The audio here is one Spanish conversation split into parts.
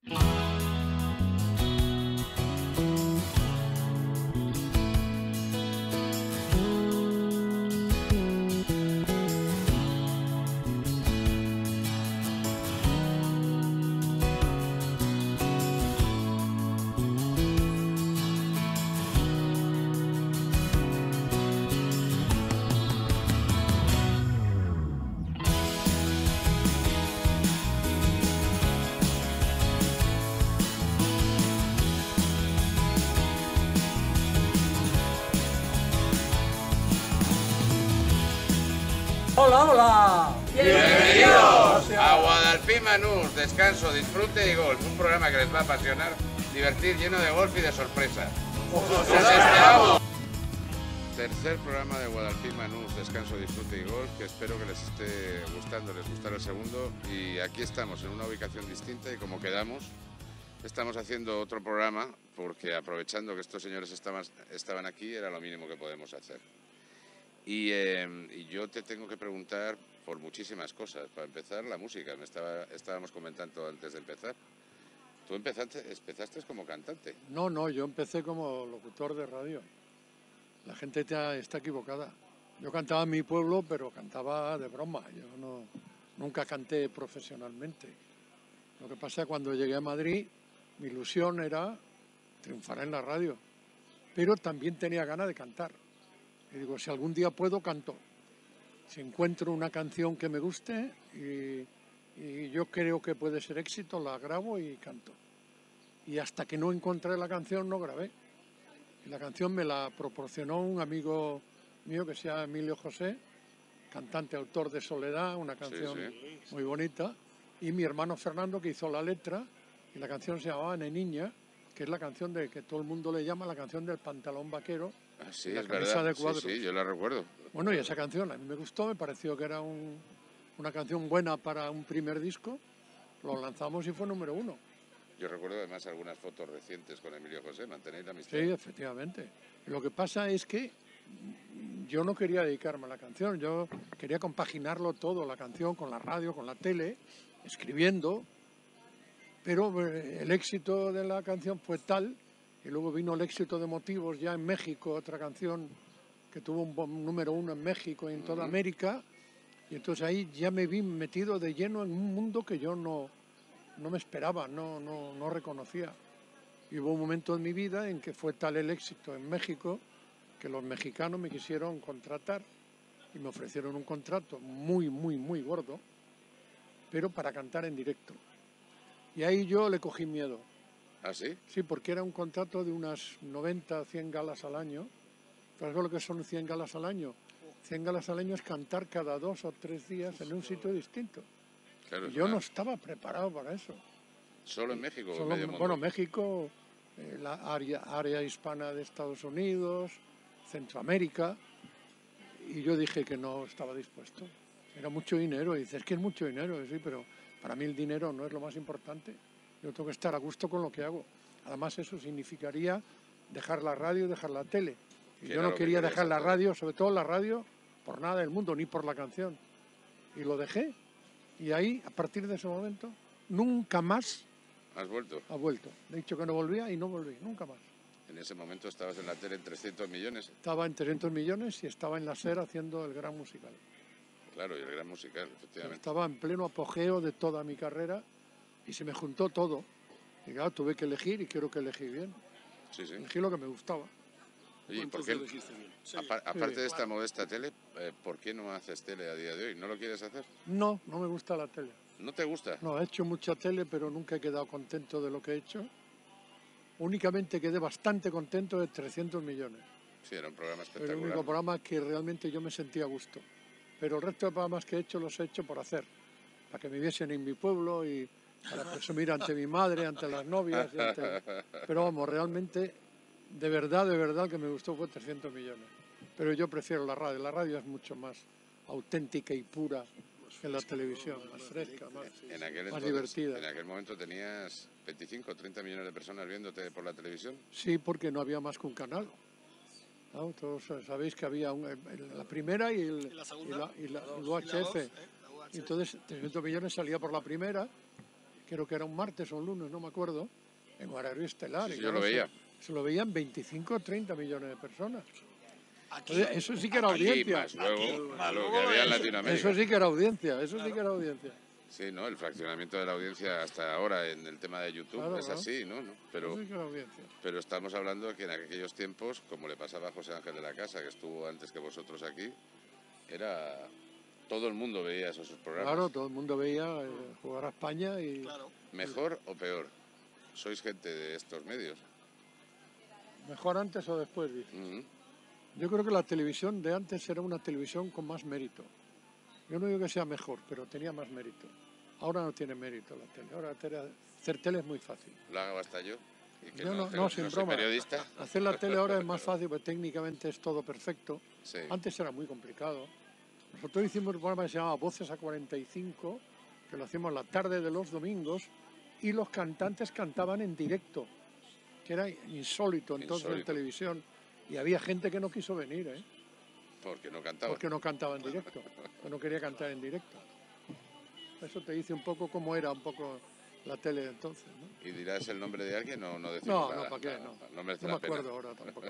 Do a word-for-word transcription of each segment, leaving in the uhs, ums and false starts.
Hola, hola. Bienvenidos a Guadalpí Manús, descanso, disfrute y golf. Un programa que les va a apasionar, divertir, lleno de golf y de sorpresas. ¡Os esperamos! Tercer programa de Guadalpí Manús, descanso, disfrute y golf, que espero que les esté gustando, les gustará el segundo. Y aquí estamos, en una ubicación distinta, y como quedamos, estamos haciendo otro programa, porque aprovechando que estos señores estaban, estaban aquí, era lo mínimo que podemos hacer. Y, eh, y yo te tengo que preguntar por muchísimas cosas. Para empezar, la música. Me estaba, estábamos comentando antes de empezar. ¿Tú empezaste, empezaste como cantante? No, no, yo empecé como locutor de radio. La gente está, está equivocada. Yo cantaba en mi pueblo, pero cantaba de broma. Yo no, nunca canté profesionalmente. Lo que pasa es que cuando llegué a Madrid, mi ilusión era triunfar en la radio. Pero también tenía ganas de cantar. Y digo, si algún día puedo, canto. Si encuentro una canción que me guste y, y yo creo que puede ser éxito, la grabo y canto. Y hasta que no encontré la canción, no grabé. Y la canción me la proporcionó un amigo mío que se llama Emilio José, cantante, autor de Soledad, una canción sí, sí. muy bonita. Y mi hermano Fernando, que hizo la letra, y la canción se llamaba Neniña, que es la canción de que todo el mundo le llama la canción del pantalón vaquero. Ah, sí, es verdad. De cuadros. Sí, sí, yo la recuerdo. Bueno, y esa canción a mí me gustó, me pareció que era un, una canción buena para un primer disco. Lo lanzamos y fue número uno. Yo recuerdo además algunas fotos recientes con Emilio José, mantenéis la amistad. Sí, efectivamente. Lo que pasa es que yo no quería dedicarme a la canción, yo quería compaginarlo todo, la canción, con la radio, con la tele, escribiendo, pero el éxito de la canción fue tal. Y luego vino el éxito de Motivos ya en México, otra canción que tuvo un número uno en México y en toda América. Y entonces ahí ya me vi metido de lleno en un mundo que yo no, no me esperaba, no, no, no reconocía. Y hubo un momento en mi vida en que fue tal el éxito en México que los mexicanos me quisieron contratar y me ofrecieron un contrato muy, muy, muy gordo, pero para cantar en directo. Y ahí yo le cogí miedo. ¿Ah, sí? Sí, porque era un contrato de unas noventa, cien galas al año. ¿Sabes lo que son cien galas al año? cien galas al año es cantar cada dos o tres días en un sitio distinto. Claro, y yo una... no estaba preparado para eso. ¿Solo en México? Solo, medio mundo? Bueno, México, eh, la área, área hispana de Estados Unidos, Centroamérica. Y yo dije que no estaba dispuesto. Era mucho dinero. Y dices, es que es mucho dinero. Sí, pero para mí el dinero no es lo más importante. Yo tengo que estar a gusto con lo que hago. Además, eso significaría dejar la radio y dejar la tele. Y yo no quería dejar la radio, sobre todo la radio, por nada del mundo, ni por la canción. Y lo dejé. Y ahí, a partir de ese momento, nunca más... ¿Has vuelto? Ha vuelto. Le he dicho que no volvía y no volví, nunca más. En ese momento estabas en la tele en trescientos millones. Estaba en trescientos millones y estaba en la SER haciendo el gran musical. Claro, y el gran musical, efectivamente. Estaba en pleno apogeo de toda mi carrera. Y se me juntó todo. Y claro, tuve que elegir y quiero que elegí bien. Sí, sí. Elegí lo que me gustaba. Oye, ¿por qué? Sí. Apar aparte sí. de esta modesta tele, eh, ¿por qué no haces tele a día de hoy? ¿No lo quieres hacer? No, no me gusta la tele. ¿No te gusta? No, he hecho mucha tele, pero nunca he quedado contento de lo que he hecho. Únicamente quedé bastante contento de trescientos millones. Sí, era un programa espectacular. Era el único programa que realmente yo me sentía a gusto. Pero el resto de programas que he hecho los he hecho por hacer. Para que me viesen en mi pueblo y... para presumir ante mi madre, ante las novias. Y ante... Pero vamos, realmente, de verdad, de verdad, que me gustó fue trescientos millones. Pero yo prefiero la radio. La radio es mucho más auténtica y pura que la televisión, más fresca, más, en aquel más entonces, divertida. ¿En aquel momento tenías veinticinco o treinta millones de personas viéndote por la televisión? Sí, porque no había más que un canal. ¿No? Todos sabéis que había un, la primera y, el, ¿Y la segunda? Y la, y la, la U H F. Y entonces trescientos millones salía por la primera creo que era un martes o un lunes, no me acuerdo, en horario estelar. Sí, y yo claro, lo veía. Se, se lo veían veinticinco o treinta millones de personas. Aquí, Oye, eso sí que era Aquí, audiencia. más luego, Aquí, más más lo que luego había en es- Latinoamérica. Eso sí que era audiencia, eso sí que era audiencia. Sí, ¿no? El fraccionamiento de la audiencia hasta ahora en el tema de YouTube Claro, es claro. así, ¿no? ¿no? Pero, Eso sí que era audiencia. pero estamos hablando de que en aquellos tiempos, como le pasaba a José Ángel de la Casa, que estuvo antes que vosotros aquí, era... Todo el mundo veía esos programas. Claro, todo el mundo veía eh, jugar a España y Claro. ¿Mejor o peor? Sois gente de estos medios. mejor antes o después, dice. Ujú. Yo creo que la televisión de antes era una televisión con más mérito. Yo no digo que sea mejor, pero tenía más mérito. Ahora no tiene mérito la tele. Ahora la tele, hacer tele es muy fácil. Lo hago hasta yo. Y que Yo no- que no, sin soy broma. periodista. Hacer la tele ahora es más fácil porque técnicamente es todo perfecto. Sí. Antes era muy complicado. Nosotros hicimos un programa que se llamaba Voces a cuarenta y cinco, que lo hacíamos la tarde de los domingos, y los cantantes cantaban en directo, que era insólito entonces en Insólito. televisión. Y había gente que no quiso venir, ¿eh? Porque no cantaba. porque no cantaba en directo, que no quería cantar en directo. Eso te dice un poco cómo era un poco la tele de entonces, ¿no? ¿Y dirás el nombre de alguien o no decimos No, nada? no, ¿para qué? No, No merece no me la pena. acuerdo ahora tampoco.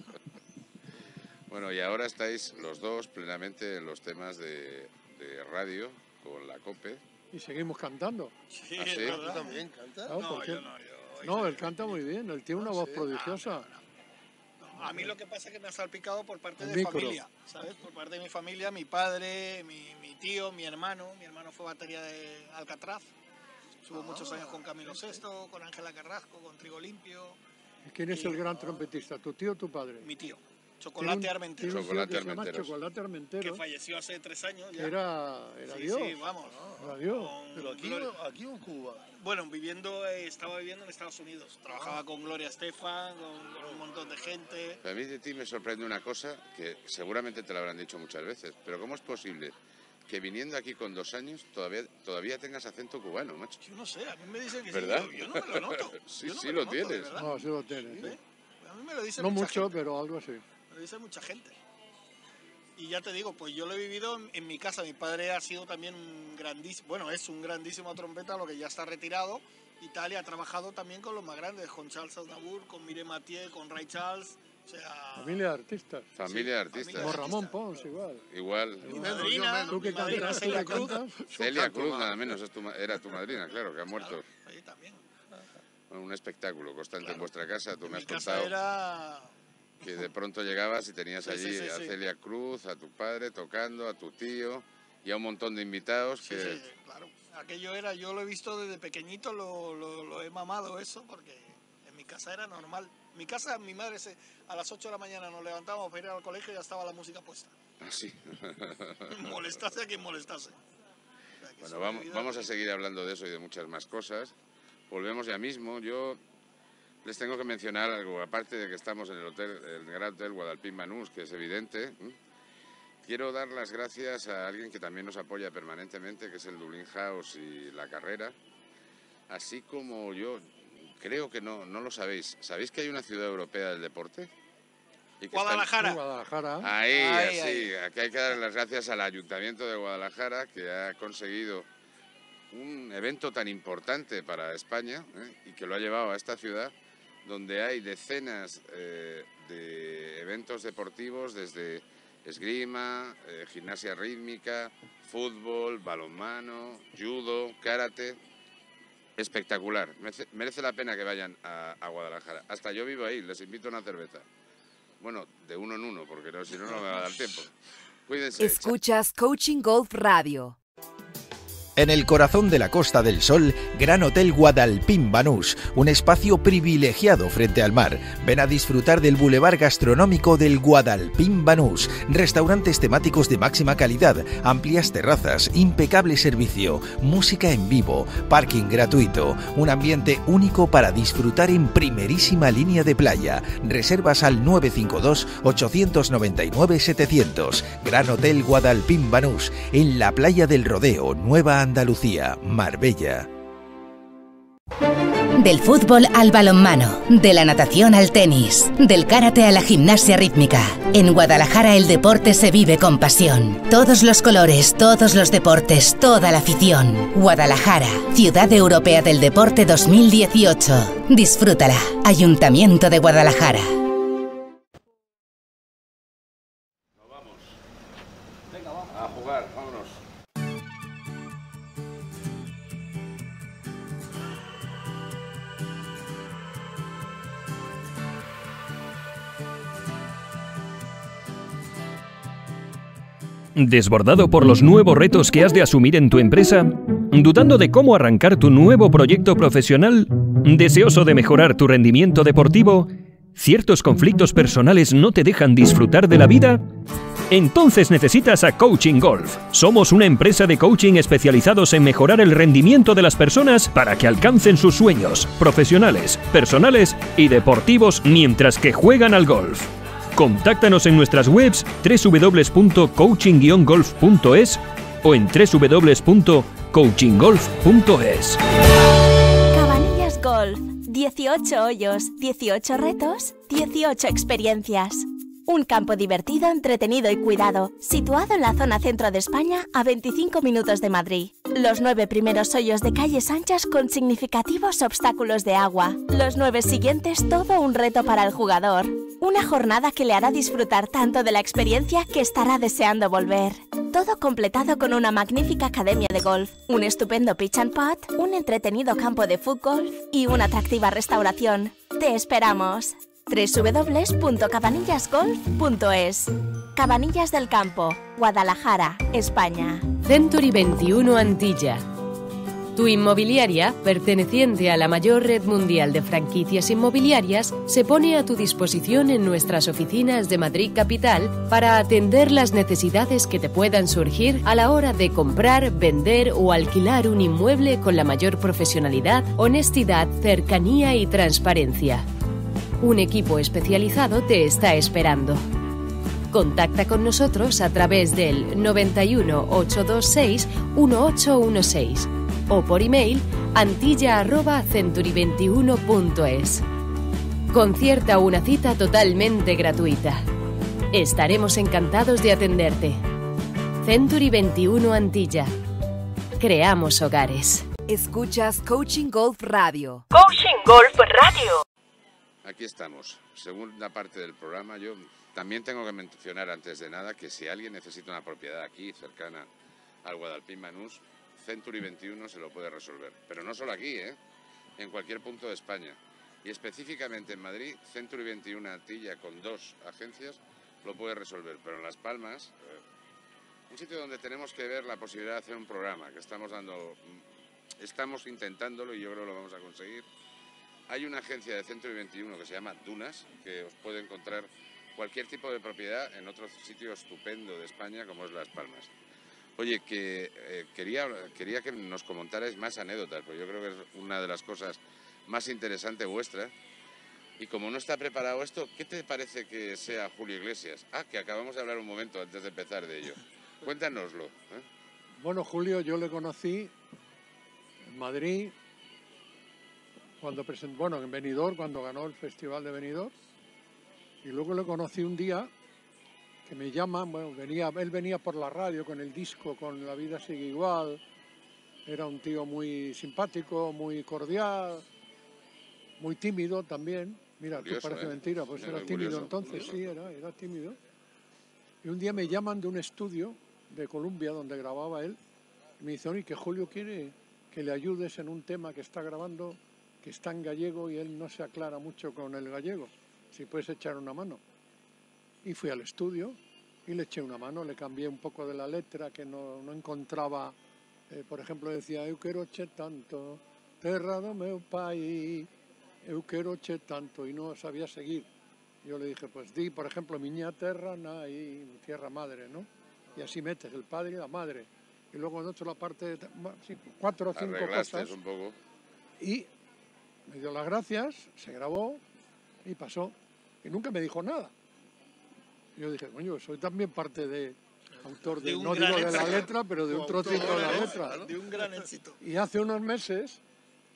Bueno, y ahora estáis los dos plenamente en los temas de, de radio con la COPE. Y seguimos cantando. Sí, ¿Ah, es sí? verdad. ¿Tú también cantas? Claro, No, porque- yo no, yo- No, él canta muy bien, él tiene una No voz sé. prodigiosa. No, a mí lo que pasa es que me ha salpicado por parte El de micro. familia, ¿sabes? Por parte de mi familia, mi padre, mi, mi tío, mi hermano. Mi hermano fue batería de Alcatraz. Estuvo muchos años con Camilo Sesto, con Ángela Carrasco, con Trigo Limpio. ¿Y quién es el gran trompetista? ¿Tu tío o tu padre? Mi tío, Tiene Chocolate un- tiene Armentero, un tío Chocolate que se llama Armenteros. Chocolate que Armentero, falleció hace tres años que ya. era, era Sí, Dios. sí, vamos. Era Dios. Con Pero aquí, Gloria- o- aquí o en Cuba. Bueno, viviendo, eh, estaba viviendo en Estados Unidos. Trabajaba Ah. con Gloria Estefan, con, con un montón de gente. A mí de ti me sorprende una cosa que seguramente te lo habrán dicho muchas veces, pero ¿cómo es posible que viniendo aquí con dos años todavía, todavía tengas acento cubano, macho? Yo no sé, a mí me dicen que ¿Verdad? sí, yo, yo no me lo noto. Sí, Yo no sí me lo noto, de tienes. verdad. No, sí lo tiene. ¿Sí? sí. A mí me lo dice No mucha mucho, gente. pero algo así. Me lo dice mucha gente. Y ya te digo, pues yo lo he vivido en, en mi casa. Mi padre ha sido también un grandísimo, bueno, es un grandísimo trompeta, lo que ya está retirado. Y tal, y ha trabajado también con los más grandes, con Charles Aznavour, con Mireille Mathieu, con Ray Charles. O sea, Familia de artistas. Familia de Sí, artistas. Como familia. Ramón Pons, igual. Igual. mi menos, yo madrina, menos. ¿Tú mi qué madrina cantas? ¿Tú Celia qué Cruz. cantas? Celia canto Cruz, más. nada menos, es tu ma- era tu madrina, claro, que ha muerto. Ahí también. Bueno, un espectáculo constante en vuestra casa. Tú En me mi has casa contado era... que de pronto llegabas y tenías Sí, allí sí, sí, a sí. Celia Cruz, a tu padre tocando, a tu tío y a un montón de invitados Sí, que... sí, claro. Aquello era, yo lo he visto desde pequeñito, lo, lo, lo he mamado eso, porque en mi casa era normal. En mi casa, mi madre, se, a las ocho de la mañana nos levantábamos para ir al colegio y ya estaba la música puesta. Ah, sí. Molestase a quien molestase. O sea, que Bueno, eso vamos, de vida- vamos a seguir hablando de eso y de muchas más cosas. Volvemos ya mismo. Yo les tengo que mencionar algo, aparte de que estamos en el hotel, el Gran Hotel Guadalpín Banús, que es evidente. ¿eh? Quiero dar las gracias a alguien que también nos apoya permanentemente, que es el Dublín House y La Carrera. Así como yo, creo que no, no lo sabéis. ¿Sabéis que hay una ciudad europea del deporte? Y que está en- Guadalajara. En Guadalajara. Ahí, Ahí, así. ahí. Aquí hay que dar las gracias al Ayuntamiento de Guadalajara, que ha conseguido un evento tan importante para España, ¿eh? y que lo ha llevado a esta ciudad, donde hay decenas eh, de eventos deportivos, desde esgrima, eh, gimnasia rítmica, fútbol, balonmano, judo, karate. Espectacular. Merece, merece la pena que vayan a, a Guadalajara. Hasta yo vivo ahí, les invito a una cerveza. Bueno, de uno en uno, porque no, si no, no me va a dar tiempo. Cuídense. Escuchas Coaching Golf Radio. En el corazón de la Costa del Sol, Gran Hotel Guadalpín Banús, un espacio privilegiado frente al mar. Ven a disfrutar del bulevar gastronómico del Guadalpín Banús, restaurantes temáticos de máxima calidad, amplias terrazas, impecable servicio, música en vivo, parking gratuito, un ambiente único para disfrutar en primerísima línea de playa. Reservas al nueve cinco dos, ocho nueve nueve, setecientos. Gran Hotel Guadalpín Banús, en la playa del Rodeo, Nueva Andalucía, Marbella. Del fútbol al balonmano, de la natación al tenis, del karate a la gimnasia rítmica. En Guadalajara el deporte se vive con pasión. Todos los colores, todos los deportes, toda la afición. Guadalajara, Ciudad Europea del Deporte dos mil dieciocho. Disfrútala. Ayuntamiento de Guadalajara. Nos vamos. Venga, vamos. A jugar, vámonos. ¿Desbordado por los nuevos retos que has de asumir en tu empresa? ¿Dudando de cómo arrancar tu nuevo proyecto profesional? ¿Deseoso de mejorar tu rendimiento deportivo? ¿Ciertos conflictos personales no te dejan disfrutar de la vida? Entonces necesitas a Coaching Golf. Somos una empresa de coaching especializados en mejorar el rendimiento de las personas para que alcancen sus sueños profesionales, personales y deportivos mientras que juegan al golf. Contáctanos en nuestras webs doble u doble u doble u punto coaching guion golf punto es o en doble u doble u doble u punto coaching golf punto es. Cabanillas Golf. dieciocho hoyos, dieciocho retos, dieciocho experiencias. Un campo divertido, entretenido y cuidado, situado en la zona centro de España, a veinticinco minutos de Madrid. Los nueve primeros hoyos de calles anchas con significativos obstáculos de agua. Los nueve siguientes, todo un reto para el jugador. Una jornada que le hará disfrutar tanto de la experiencia que estará deseando volver. Todo completado con una magnífica academia de golf, un estupendo pitch and putt, un entretenido campo de fútbol y una atractiva restauración. ¡Te esperamos! doble u doble u doble u punto cabanillas golf punto es. Cabanillas del Campo, Guadalajara, España. Century veintiuno Antilla. Tu inmobiliaria, perteneciente a la mayor red mundial de franquicias inmobiliarias, se pone a tu disposición en nuestras oficinas de Madrid Capital para atender las necesidades que te puedan surgir a la hora de comprar, vender o alquilar un inmueble con la mayor profesionalidad, honestidad, cercanía y transparencia. Un equipo especializado te está esperando. Contacta con nosotros a través del noventa y uno, ochocientos veintiséis, dieciocho dieciséis o por email antilla arroba century veintiuno punto es. Concierta una cita totalmente gratuita. Estaremos encantados de atenderte. Century veintiuno Antilla. Creamos hogares. Escuchas Coaching Golf Radio. Coaching Golf Radio. Aquí estamos, segunda parte del programa. Yo también tengo que mencionar antes de nada que si alguien necesita una propiedad aquí, cercana al Guadalpín Banús, Century veintiuno se lo puede resolver. Pero no solo aquí, ¿eh? En cualquier punto de España. Y específicamente en Madrid, Century veintiuno Antilla con dos agencias lo puede resolver. Pero en Las Palmas, eh, un sitio donde tenemos que ver la posibilidad de hacer un programa, que estamos dando, estamos intentándolo y yo creo que lo vamos a conseguir. Hay una agencia de Century veintiuno que se llama Dunas, que os puede encontrar cualquier tipo de propiedad en otro sitio estupendo de España como es Las Palmas. Oye, que eh, quería, quería que nos comentarais más anécdotas, porque yo creo que es una de las cosas más interesantes vuestras. Y como no está preparado esto, ¿qué te parece que sea Julio Iglesias? Ah, que acabamos de hablar un momento antes de empezar de ello. Cuéntanoslo. ¿eh? Bueno, Julio, yo le conocí en Madrid, cuando presentó, bueno, en Benidorm, cuando ganó el Festival de Benidorm, y luego le conocí un día que me llaman, bueno, venía, él venía por la radio con el disco, con La vida sigue igual, era un tío muy simpático, muy cordial, muy tímido también, mira, Curioso, tú parece ¿eh? mentira, pues Era era tímido curioso, entonces, curioso. sí, era, era tímido, y un día me llaman de un estudio de Colombia donde grababa él, y me dicen, oye, que Julio quiere que le ayudes en un tema que está grabando, que está en gallego y él no se aclara mucho con el gallego, si puedes echar una mano. Y fui al estudio y le eché una mano, le cambié un poco de la letra que no, no encontraba, eh, por ejemplo decía, eu quero che tanto, terra do meu país, eu quero che tanto, y no sabía seguir. Yo le dije, pues di, por ejemplo, miña terra nai, mi tierra madre, ¿no? Y así metes el padre y la madre. Y luego en otro la parte, de, sí, cuatro o cinco Arreglaste cosas. un poco. Y me dio las gracias, se grabó y pasó. Y nunca me dijo nada. Yo dije, coño, soy también parte de autor de, De un no gran digo de la éxito. letra, pero de un Coautor trocito de la de- letra, ¿no? De un gran éxito. Y hace unos meses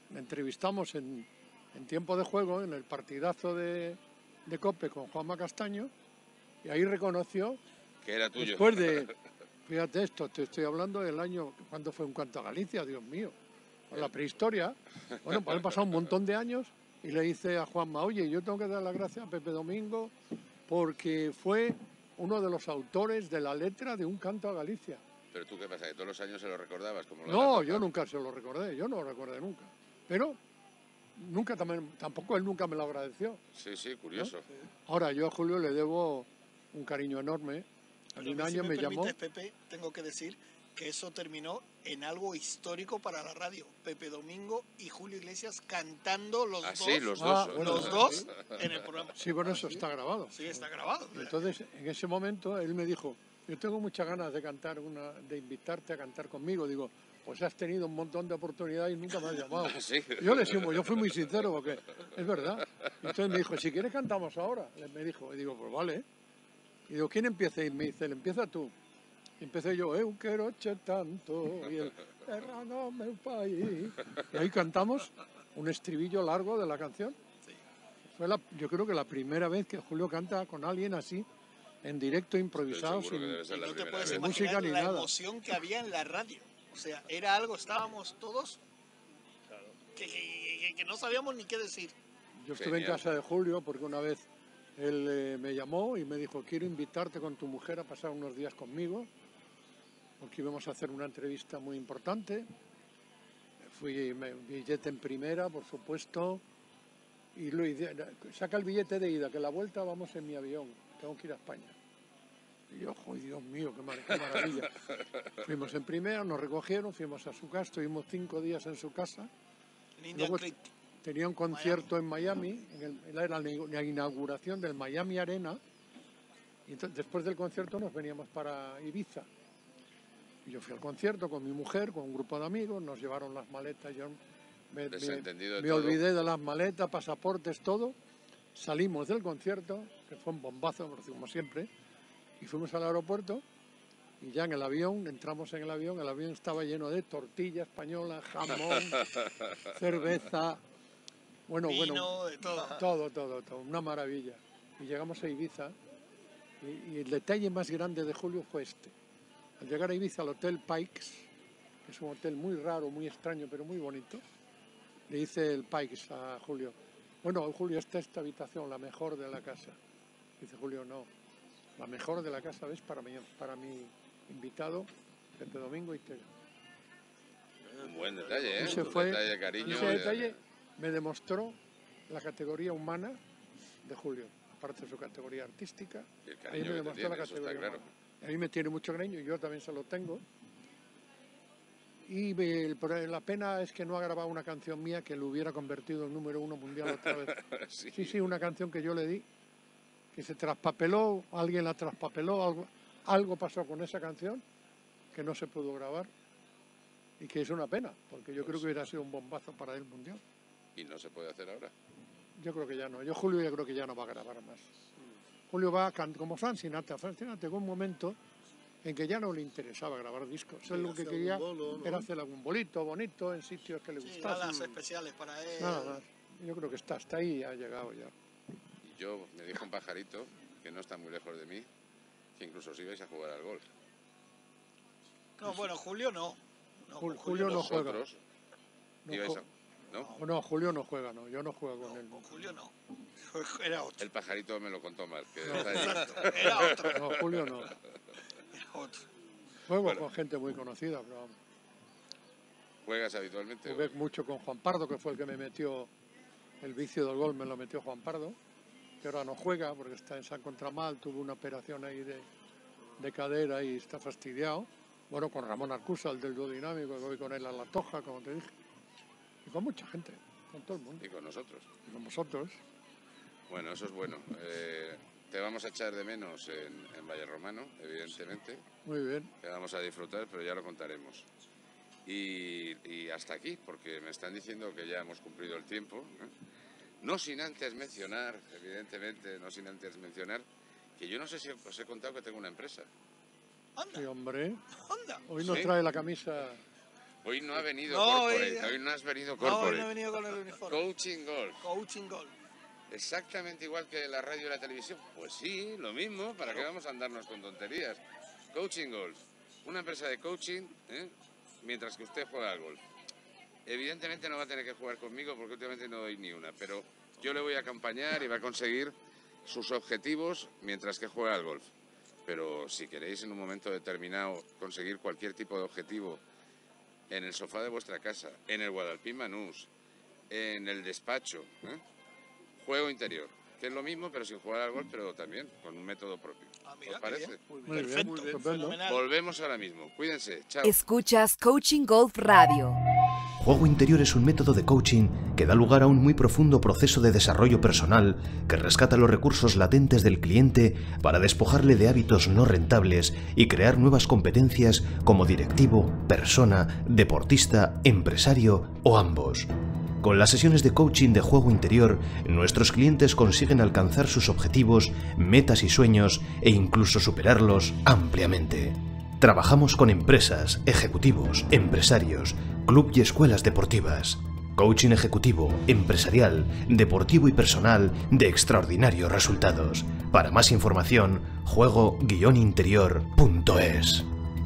le entrevistamos en, en tiempo de juego, en el partidazo de, de COPE con Juanma Castaño, y ahí reconoció, que era tuyo. Después de, fíjate esto, te estoy hablando del año, cuando fue un canto a Galicia, Dios mío, con la prehistoria. Bueno, pues han pasado un montón de años y le dice a Juanma, oye, yo tengo que dar las gracias a Pepe Domingo porque fue uno de los autores de la letra de un canto a Galicia. Pero tú, ¿qué pasa? ¿Que todos los años se lo recordabas? Como lo No, yo nunca se lo recordé, yo no lo recordé nunca. Pero nunca también, tampoco él nunca me lo agradeció. Sí, sí, curioso. ¿No? Ahora, yo a Julio le debo un cariño enorme. En un año si me, me llamó... Pepe, tengo que decir que eso terminó en algo histórico para la radio. Pepe Domingo y Julio Iglesias cantando los ah, dos, sí, los ah, dos, bueno, los sí. dos en el programa. Sí, bueno, eso está grabado. Sí, está grabado. Entonces, en ese momento, él me dijo, yo tengo muchas ganas de cantar, una, de invitarte a cantar conmigo. Digo, pues has tenido un montón de oportunidades y nunca me has llamado. ¿Sí? Yo le decimos, yo fui muy sincero porque es verdad. Entonces me dijo, si quieres cantamos ahora. Me dijo, y digo, pues vale. Y digo, ¿quién empieza? Y me dice, empieza tú. Y empecé yo, eu quiero che tanto, y el erranome el país. Y ahí cantamos un estribillo largo de la canción. Sí. Fue la, yo creo que la primera vez que Julio canta con alguien así, en directo, improvisado, sin, y no te puedes sin imaginar música ni la nada. emoción que había en la radio. O sea, era algo, estábamos todos que, que, que no sabíamos ni qué decir. Yo estuve Genial. en casa de Julio porque una vez él eh, me llamó y me dijo, quiero invitarte con tu mujer a pasar unos días conmigo, porque íbamos a hacer una entrevista muy importante. Fui, me, billete en primera, por supuesto, y lo, saca el billete de ida, que la vuelta vamos en mi avión, tengo que ir a España. Y yo, ¡ay, Dios mío, qué, mar, qué maravilla! Fuimos en primera, nos recogieron, fuimos a su casa, estuvimos cinco días en su casa. Luego tenía un concierto Miami. en Miami, en el, era la inauguración del Miami Arena, y entonces, después del concierto nos veníamos para Ibiza. Y yo fui al concierto con mi mujer, con un grupo de amigos, nos llevaron las maletas, yo me, me, me olvidé de las maletas, pasaportes, todo. Salimos del concierto, que fue un bombazo, como siempre, y fuimos al aeropuerto, y ya en el avión, entramos en el avión, el avión estaba lleno de tortilla española, jamón, cerveza, bueno, Vino, bueno, de todo. todo, todo, todo, una maravilla. Y llegamos a Ibiza, y, y el detalle más grande de Julio fue este. Al llegar a Ibiza, al Hotel Pikes, que es un hotel muy raro, muy extraño, pero muy bonito, le dice el Pikes a Julio, bueno, Julio, esta es esta habitación, la mejor de la casa. Dice Julio, no, la mejor de la casa es para mi, para mi invitado, Pepe Domingo y Tega. Un buen detalle, ¿eh? Ese un fue, detalle de cariño. Ese detalle me demostró la categoría humana de Julio, aparte de su categoría artística. Ahí me demostró tiene, la categoría claro. humana. A mí me tiene mucho cariño, yo también se lo tengo. Y el, la pena es que no ha grabado una canción mía que lo hubiera convertido en número uno mundial otra vez. sí. sí, sí, una canción que yo le di, que se traspapeló, alguien la traspapeló, algo, algo pasó con esa canción que no se pudo grabar y que es una pena, porque yo pues creo que hubiera sido un bombazo para el mundial. ¿Y no se puede hacer ahora? Yo creo que ya no, yo Julio yo creo que ya no va a grabar más. Julio va a cantar como Frank Sinatra. Frank Sinatra llegó un momento en que ya no le interesaba grabar discos. Sí, él lo que quería bolo, ¿no? era hacer algún bolito bonito en sitios que le sí, gustasen. Nada especiales para él. Nada más. Yo creo que está hasta ahí, ha llegado ya. Y yo, me dijo un pajarito, que no está muy lejos de mí, que incluso os ibais a jugar al golf. No, bueno, Julio no. no Julio, Julio no juega. No, ju a, ¿no? no, Julio no juega, no. Yo no juego con no, él. Con Julio no. Era otro. El pajarito me lo contó mal. Que no, exacto, era otro. No, Julio no. Era otro. Juego bueno. con gente muy conocida, pero vamos. ¿Juegas habitualmente? Jugué mucho con Juan Pardo, que fue el que me metió el vicio del gol, me lo metió Juan Pardo, que ahora no juega porque está en San Contramal, tuvo una operación ahí de, de cadera y está fastidiado. Bueno, con Ramón Arcusa, el del duodinámico, que voy con él a La Toja, como te dije. Y con mucha gente, con todo el mundo. Y con nosotros. Y con vosotros. Bueno, eso es bueno. Eh, te vamos a echar de menos en, en Valle Romano, evidentemente. Muy bien. Te vamos a disfrutar, pero ya lo contaremos. Y, y hasta aquí, porque me están diciendo que ya hemos cumplido el tiempo. ¿eh? No sin antes mencionar, evidentemente, no sin antes mencionar, que yo no sé si os he contado que tengo una empresa. Anda. Sí, hombre. Anda. Hoy nos ¿Sí? trae la camisa Hoy no ha venido No, corporate, hoy- hoy no has venido No, hoy corporate. no he venido con el uniforme. Coaching Golf. Coaching Golf. Exactamente igual que la radio y la televisión. Pues sí, lo mismo, ¿para qué vamos a andarnos con tonterías? Coaching Golf, una empresa de coaching, ¿eh? Mientras que usted juega al golf. Evidentemente no va a tener que jugar conmigo porque últimamente no doy ni una, pero yo le voy a acompañar y va a conseguir sus objetivos mientras que juega al golf. Pero si queréis en un momento determinado conseguir cualquier tipo de objetivo en el sofá de vuestra casa, en el Guadalpín Banús, en el despacho, ¿eh? Juego interior, que es lo mismo pero sin jugar al golf, pero también con un método propio. Ah, mira, ¿Os parece? qué bien. Muy bien. Muy bien, Perfecto, muy bien, estupendo. fenomenal. Volvemos ahora mismo. Cuídense. Chao. Escuchas Coaching Golf Radio. Juego interior es un método de coaching que da lugar a un muy profundo proceso de desarrollo personal que rescata los recursos latentes del cliente para despojarle de hábitos no rentables y crear nuevas competencias como directivo, persona, deportista, empresario o ambos. Con las sesiones de coaching de juego interior, nuestros clientes consiguen alcanzar sus objetivos, metas y sueños e incluso superarlos ampliamente. Trabajamos con empresas, ejecutivos, empresarios, club y escuelas deportivas. Coaching ejecutivo, empresarial, deportivo y personal de extraordinarios resultados. Para más información, juego guion interior punto es.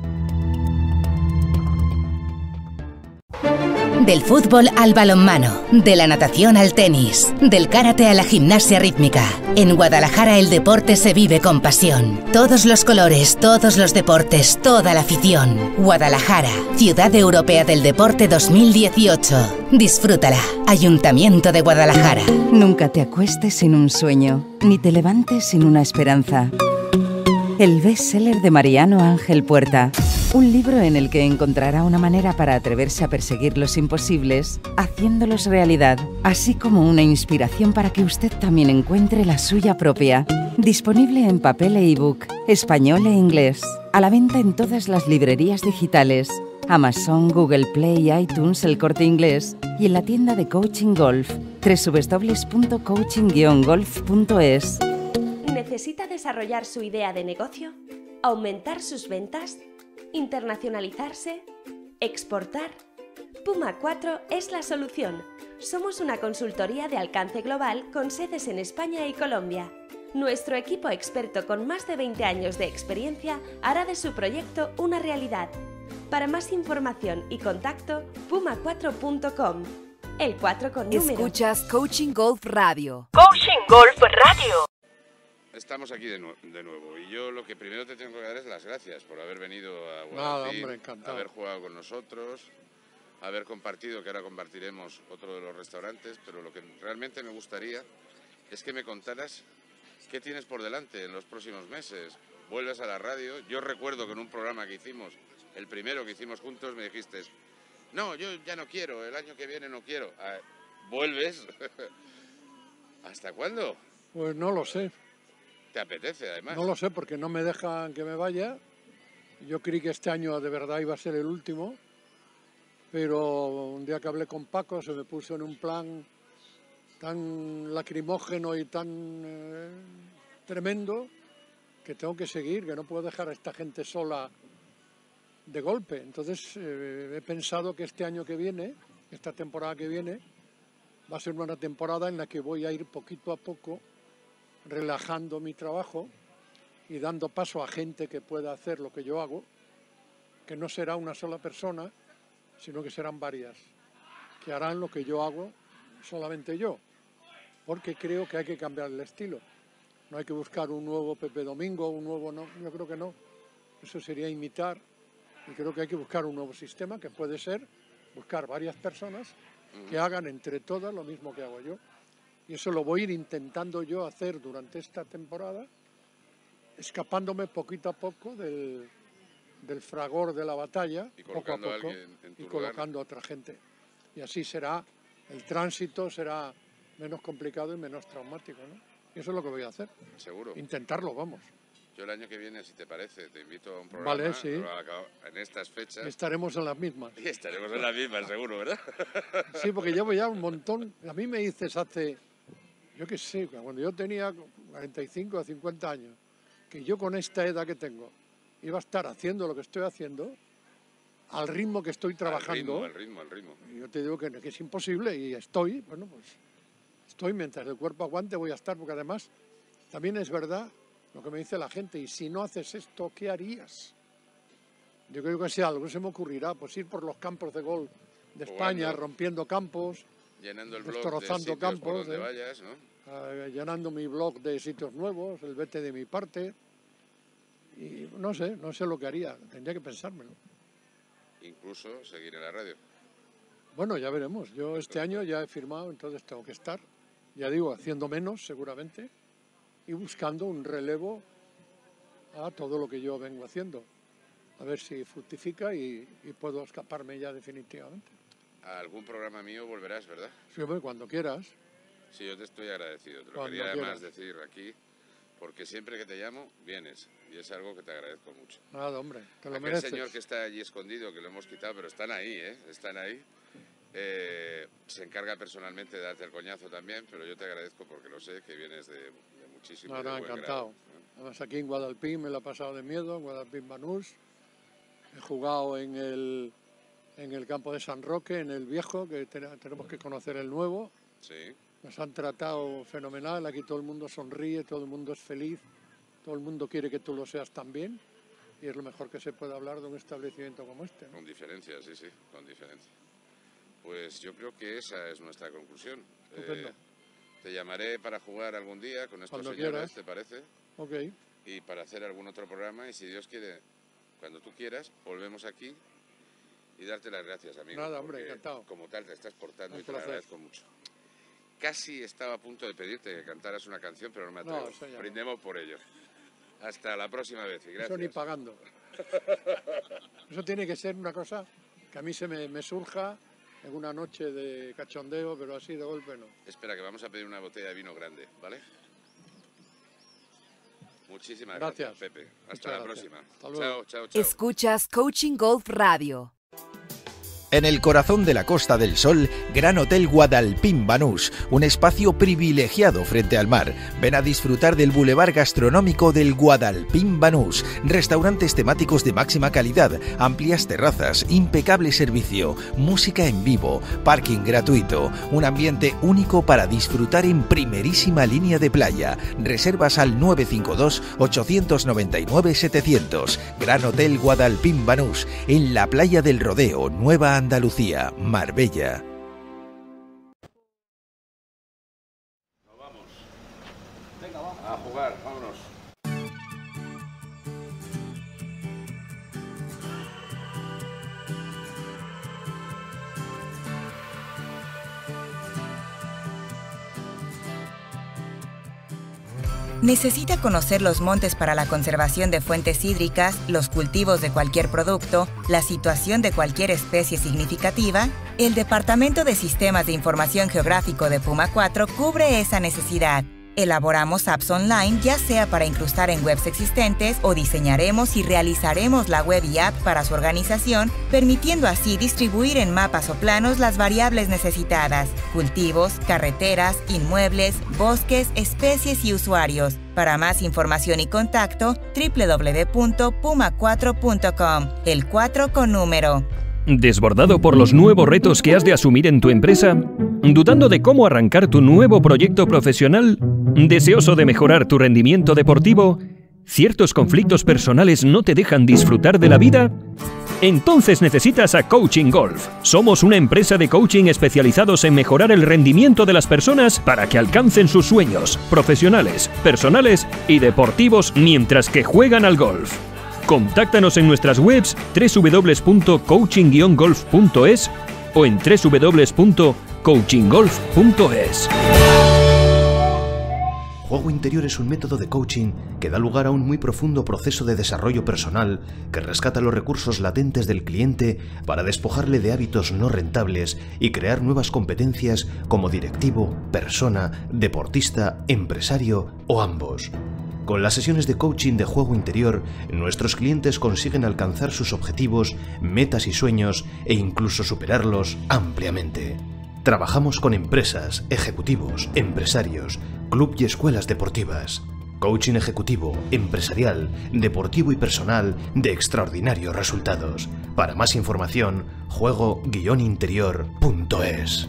Del fútbol al balonmano, de la natación al tenis, del karate a la gimnasia rítmica. En Guadalajara el deporte se vive con pasión. Todos los colores, todos los deportes, toda la afición. Guadalajara, Ciudad Europea del Deporte dos mil dieciocho. Disfrútala. Ayuntamiento de Guadalajara. Nunca te acuestes sin un sueño, ni te levantes sin una esperanza. El bestseller de Mariano Ángel Puerta. Un libro en el que encontrará una manera para atreverse a perseguir los imposibles, haciéndolos realidad, así como una inspiración para que usted también encuentre la suya propia. Disponible en papel e ebook, español e inglés. A la venta en todas las librerías digitales, Amazon, Google Play, iTunes, El Corte Inglés y en la tienda de Coaching Golf, doble u doble u doble u punto coaching guion golf punto es. ¿Necesita desarrollar su idea de negocio? ¿Aumentar sus ventas? ¿Internacionalizarse? ¿Exportar? Puma cuatro es la solución. Somos una consultoría de alcance global con sedes en España y Colombia. Nuestro equipo experto con más de veinte años de experiencia hará de su proyecto una realidad. Para más información y contacto, puma cuatro punto com. El cuatro con número. Escuchas Coaching Golf Radio. Coaching Golf Radio. Estamos aquí de, nu de nuevo y yo lo que primero te tengo que dar es las gracias por haber venido a Guadalpín, Nada, hombre, encantado. haber jugado con nosotros, haber compartido, que ahora compartiremos otro de los restaurantes, pero lo que realmente me gustaría es que me contaras qué tienes por delante en los próximos meses. Vuelves a la radio. Yo recuerdo que en un programa que hicimos, el primero que hicimos juntos, me dijiste, no, yo ya no quiero, el año que viene no quiero. Ah, ¿vuelves? ¿Hasta cuándo? Pues no lo sé. ¿Te apetece, además? No lo sé, porque no me dejan que me vaya. Yo creí que este año de verdad iba a ser el último, pero un día que hablé con Paco se me puso en un plan tan lacrimógeno y tan eh, tremendo que tengo que seguir, que no puedo dejar a esta gente sola de golpe. Entonces eh, he pensado que este año que viene, esta temporada que viene, va a ser una temporada en la que voy a ir poquito a poco relajando mi trabajo y dando paso a gente que pueda hacer lo que yo hago, que no será una sola persona, sino que serán varias, que harán lo que yo hago solamente yo, porque creo que hay que cambiar el estilo. No hay que buscar un nuevo Pepe Domingo, un nuevo... no, yo creo que no, eso sería imitar, y creo que hay que buscar un nuevo sistema, que puede ser buscar varias personas que hagan entre todas lo mismo que hago yo. Y eso lo voy a ir intentando yo hacer durante esta temporada, escapándome poquito a poco del, del fragor de la batalla, y poco a colocando poco, a alguien en tu y lugar. colocando a otra gente. Y así será, el tránsito será menos complicado y menos traumático, ¿no? Y eso es lo que voy a hacer. Seguro. Intentarlo, vamos. Yo el año que viene, si te parece, te invito a un programa. Vale, sí. En estas fechas. Estaremos en las mismas. Y estaremos en las mismas, seguro, ¿verdad? Sí, porque llevo ya un montón. A mí me dices hace, yo qué sé, cuando yo tenía cuarenta y cinco a cincuenta años, que yo con esta edad que tengo iba a estar haciendo lo que estoy haciendo, al ritmo que estoy trabajando. Al ritmo, al ritmo, al ritmo. Yo te digo que, que es imposible y estoy, bueno, pues estoy mientras el cuerpo aguante, voy a estar, porque además también es verdad lo que me dice la gente, y si no haces esto, ¿qué harías? Yo creo que si algo se me ocurrirá, pues ir por los campos de golf de España, jugando, rompiendo campos, llenando el blog destrozando de campos, por donde ¿eh? vayas, ¿no? Uh, llenando mi blog de sitios nuevos, el vete de mi parte, y no sé, no sé lo que haría, tendría que pensármelo. Incluso seguir en la radio. Bueno, ya veremos, yo este año ya he firmado, entonces tengo que estar, ya digo, haciendo menos seguramente, y buscando un relevo a todo lo que yo vengo haciendo. A ver si fructifica y, y puedo escaparme ya definitivamente. A algún programa mío volverás, ¿verdad? Sí, hombre, cuando quieras. Sí, yo te estoy agradecido. Te lo Cuando quería además quieras. decir aquí, porque siempre que te llamo, vienes. Y es algo que te agradezco mucho. Nada, hombre, te lo Aquel mereces. señor que está allí escondido, que lo hemos quitado, pero están ahí, ¿eh? Están ahí. Eh, se encarga personalmente de darte el coñazo también, pero yo te agradezco porque lo sé, que vienes de, de muchísimo No, no, de buen encantado. grado, ¿eh? Además aquí en Guadalpín me lo he pasado de miedo, en Guadalpín Banús. He jugado en el, en el campo de San Roque, en el viejo, que te, tenemos que conocer el nuevo. Sí. Nos han tratado fenomenal, aquí todo el mundo sonríe, todo el mundo es feliz, todo el mundo quiere que tú lo seas también. Y es lo mejor que se puede hablar de un establecimiento como este, ¿no? Con diferencia, sí, sí, con diferencia. Pues yo creo que esa es nuestra conclusión. Estupendo. Eh, te llamaré para jugar algún día con estos Cuando señores, quieras. ¿te parece? Ok. Y para hacer algún otro programa, y si Dios quiere, cuando tú quieras, volvemos aquí y darte las gracias, amigo. Nada, hombre, porque encantado. Como tal, te estás portando Un y te lo placer. agradezco mucho. Casi estaba a punto de pedirte que cantaras una canción, pero no me No, atrevo. eso ya no. Brindemos por ello. Hasta la próxima vez y gracias. Eso ni pagando. Eso tiene que ser una cosa que a mí se me, me surja en una noche de cachondeo, pero así de golpe no. Espera, que vamos a pedir una botella de vino grande, ¿vale? Muchísimas Gracias. gracias, Pepe. Hasta Muchas la gracias. próxima. Hasta luego. Chao, chao, chao. Escuchas Coaching Golf Radio. En el corazón de la Costa del Sol, Gran Hotel Guadalpín Banús, un espacio privilegiado frente al mar. Ven a disfrutar del bulevar gastronómico del Guadalpín Banús, restaurantes temáticos de máxima calidad, amplias terrazas, impecable servicio, música en vivo, parking gratuito, un ambiente único para disfrutar en primerísima línea de playa. Reservas al nueve cinco dos, ocho nueve nueve, setecientos. Gran Hotel Guadalpín Banús, en la playa del Rodeo, Nueva Andalucía, Marbella. Nos vamos. Venga, vamos. A jugar, vámonos. ¿Necesita conocer los montes para la conservación de fuentes hídricas, los cultivos de cualquier producto, la situación de cualquier especie significativa? El Departamento de Sistemas de Información Geográfico de Puma cuatro cubre esa necesidad. Elaboramos apps online, ya sea para incrustar en webs existentes o diseñaremos y realizaremos la web y app para su organización, permitiendo así distribuir en mapas o planos las variables necesitadas: cultivos, carreteras, inmuebles, bosques, especies y usuarios. Para más información y contacto, doble u doble u doble u punto puma cuatro punto com, el cuatro con número. ¿Desbordado por los nuevos retos que has de asumir en tu empresa? ¿Dudando de cómo arrancar tu nuevo proyecto profesional? ¿Deseoso de mejorar tu rendimiento deportivo? ¿Ciertos conflictos personales no te dejan disfrutar de la vida? Entonces necesitas a Coaching Golf. Somos una empresa de coaching especializados en mejorar el rendimiento de las personas para que alcancen sus sueños profesionales, personales y deportivos mientras que juegan al golf. Contáctanos en nuestras webs doble u doble u doble u punto coaching guion golf punto es o en doble u doble u doble u punto coaching golf punto es. Juego interior es un método de coaching que da lugar a un muy profundo proceso de desarrollo personal que rescata los recursos latentes del cliente para despojarle de hábitos no rentables y crear nuevas competencias como directivo, persona, deportista, empresario o ambos. Con las sesiones de coaching de juego interior, nuestros clientes consiguen alcanzar sus objetivos, metas y sueños e incluso superarlos ampliamente. Trabajamos con empresas, ejecutivos, empresarios, club y escuelas deportivas. Coaching ejecutivo, empresarial, deportivo y personal de extraordinarios resultados. Para más información, juego guion interior punto es.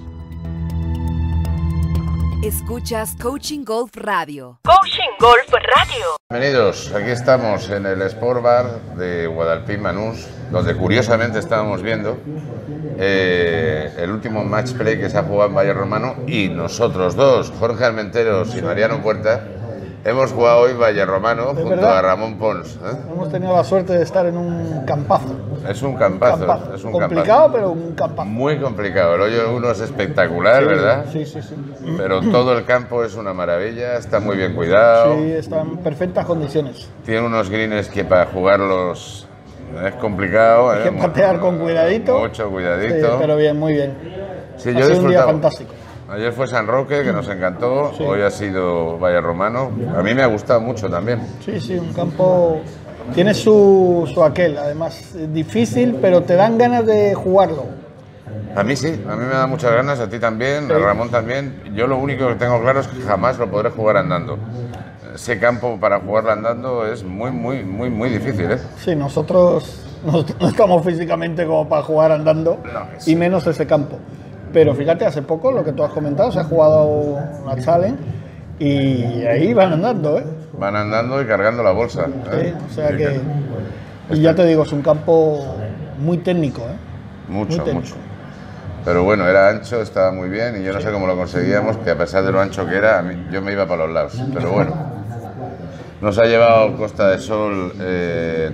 Escuchas Coaching Golf Radio. Coaching Golf Radio. Bienvenidos, aquí estamos en el Sport Bar de Guadalpín Manús, donde curiosamente estábamos viendo eh, el último match play que se ha jugado en Valle Romano y nosotros dos, Jorge Armenteros y Mariano Puerta, hemos jugado hoy Valle Romano junto verdad? a Ramón Pons. ¿eh? Hemos tenido la suerte de estar en un campazo. Es un campazo, campazo. es un complicado, campazo. pero un campazo. Muy complicado, el hoyo uno es espectacular, Sí, ¿verdad? Sí, sí, sí. Pero todo el campo es una maravilla, está muy bien cuidado. Sí, está en perfectas condiciones. Tiene unos greens que para jugarlos es complicado. Hay ¿eh? que patear con cuidadito. Mucho cuidadito. Sí, pero bien, muy bien. Sí, ha yo he sido un día disfrutado. fantástico. Ayer fue San Roque, que nos encantó. Sí. Hoy ha sido Valle Romano. A mí me ha gustado mucho también. Sí, sí, un campo... Tiene su, su aquel, además difícil, pero te dan ganas de jugarlo. A mí sí, a mí me da muchas ganas, a ti también, a Ramón también. Yo lo único que tengo claro es que jamás lo podré jugar andando. Ese campo para jugarlo andando es muy, muy, muy, muy difícil, ¿eh? Sí, nosotros no, no estamos físicamente como para jugar andando, No, y menos ese campo. Pero fíjate, hace poco, lo que tú has comentado, se ha jugado una challenge y ahí van andando, ¿eh? Van andando y cargando la bolsa. ¿eh? Sí, o sea Sí, que... Y ya te digo, es un campo muy técnico, ¿eh? Mucho, Muy técnico. mucho. Pero bueno, era ancho, estaba muy bien y yo no sé cómo lo conseguíamos, que a pesar de lo ancho que era, a mí- yo me iba para los lados. Pero bueno, nos ha llevado Costa de Sol, eh,